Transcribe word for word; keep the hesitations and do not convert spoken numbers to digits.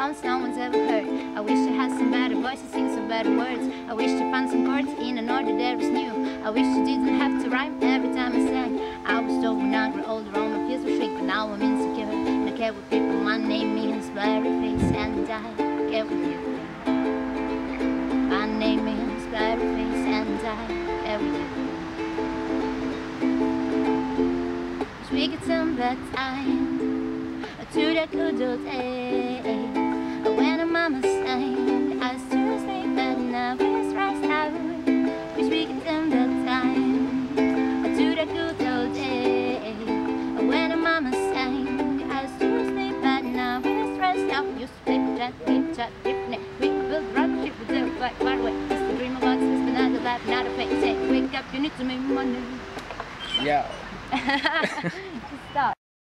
sounds no one's ever heard. I wish I had some better voices, sing some better words. I wish to find some chords in an order that was new. I wish I didn't have to rhyme every time I sang. I was told when I grew older all my fears would shrink, but now I'm insecure and I care what people. My name means blurry face and I care what you think. My name means blurry face and I care what you think. Wish we could turn back time to that good old day when a mama sang us to sleep and now we're stressed out. Wish we could turn back time to that good old day when a mama sang us to sleep and now we're stressed out. Used to play with that game, chat, different. We could build a rocket ship with them like far away. Just a dream about this, but not a life, not a fake. Say, wake up, you need to make money. Yeah.